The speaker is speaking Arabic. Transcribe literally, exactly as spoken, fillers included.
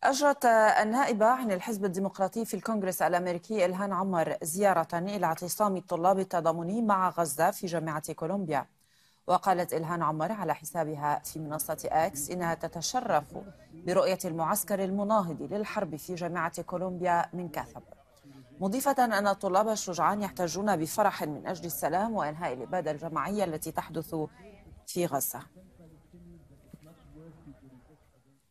أجرت النائبة عن الحزب الديمقراطي في الكونغرس الأمريكي إلهام عمر زيارة إلى اعتصام الطلاب التضامني مع غزة في جامعة كولومبيا. وقالت إلهام عمر على حسابها في منصة إكس إنها تتشرف برؤية المعسكر المناهض للحرب في جامعة كولومبيا من كثب، مضيفة أن الطلاب الشجعان يحتاجون بفرح من أجل السلام وإنهاء الإبادة الجماعية التي تحدث في غزة.